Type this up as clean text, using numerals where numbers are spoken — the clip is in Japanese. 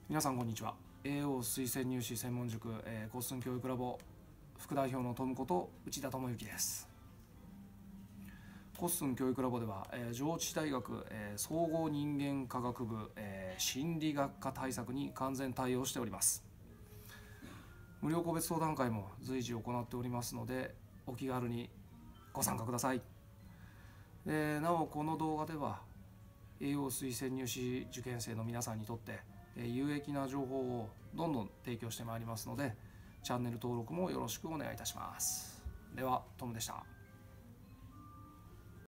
皆さんこんにちは。 AO 推薦入試専門塾、コッスン教育ラボ副代表のトムこと内田智之です。コッスン教育ラボでは、上智大学、総合人間科学部、心理学科対策に完全対応しております。無料個別相談会も随時行っておりますので、お気軽にご参加ください。なおこの動画では AO 推薦入試受験生の皆さんにとって有益な情報をどんどん提供してまいりますので、チャンネル登録もよろしくお願いいたします。ではトムでした。